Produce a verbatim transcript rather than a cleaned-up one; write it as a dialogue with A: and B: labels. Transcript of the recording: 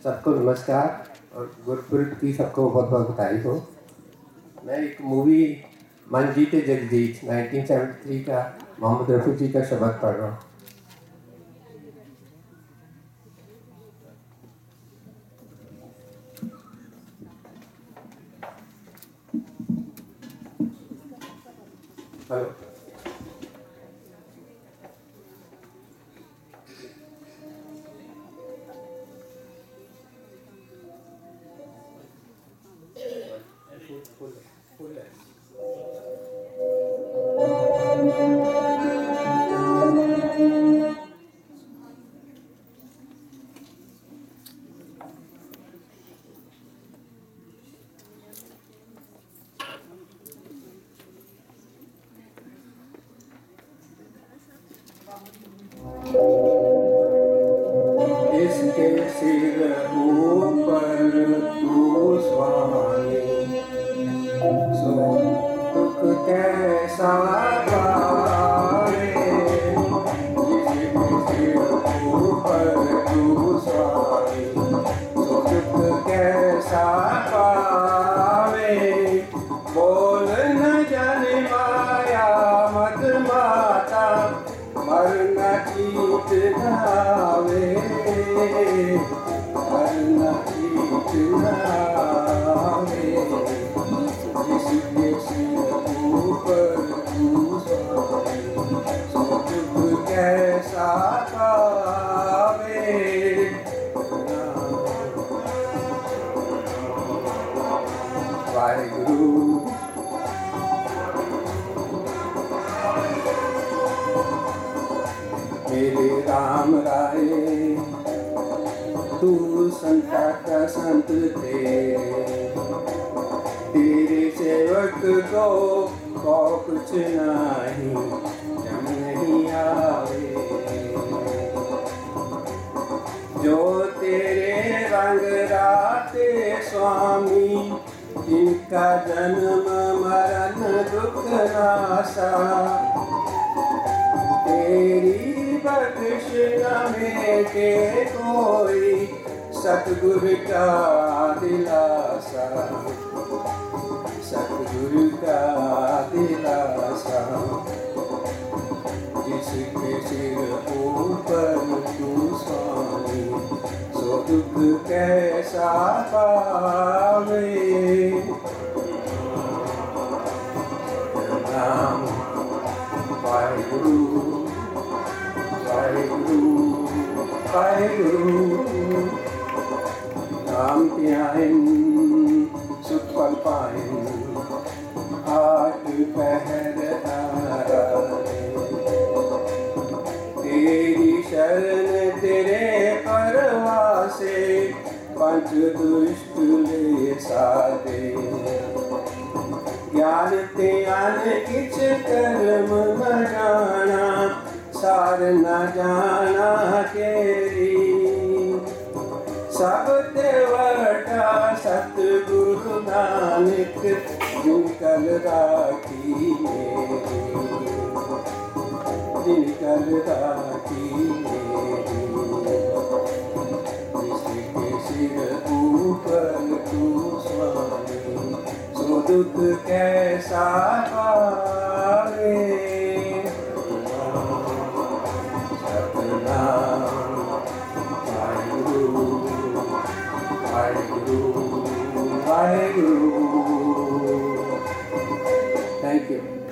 A: सबको नमस्कार और गुरपुरब की सबको बहुत बहुत बधाई हो। मैं एक मूवी मन जीते जगदीश नाइनटीन सेवेंटी थ्री का मोहम्मद रफ़ी जी का शब्द पढ़ रहा हूँ। हेलो, इसके सिर ऊपर तू स्वामी, सो दुख कैसा पावे। इसके सिर ऊपर तू स्वामी, सो दुख कैसा पावे। बोल न जाने माया मत माता, मरना चीत नावे, मरना चीत नावे। जिसके सिर ऊपर तू स्वामी, सो दुख कैसा पावे। वाहिगुरु मेरे राम राय, तू संता का संत तेरे, तेरे सेवक को को कुछ नहीं जम नहीं आवे। जो तेरे रंग राते स्वामी, जिनका जन्म मरण दुख नासा, तेरी बख्श न मेटे कोई सतगुरु का दिलासा, सतगुरु का दिलासा। जिसके सिर ऊपर तू स्वामी, सो दुख कैसा पावे। नाम वाहिगुरु वाहिगुरु वाहिगुरु। नाम ध्यान सुख फल पाएं, आठ पहर आराधे। तेरी शरण तेरे परवासे, पंच दुष्ट ले साधे। ज्ञान त्यान किछ कर्म न जाना, सार न जाना तेरी। सब ते वटा सतगुरु नानक, जिनकल राखी मेरी, जिनकल राखी मेरी। जिसके सिर ऊपर तू स्वामी, सो दुख कैसा पावे। सतनाम वाहिगुरु वाहिगुरु वाहिगुरु। Thank you.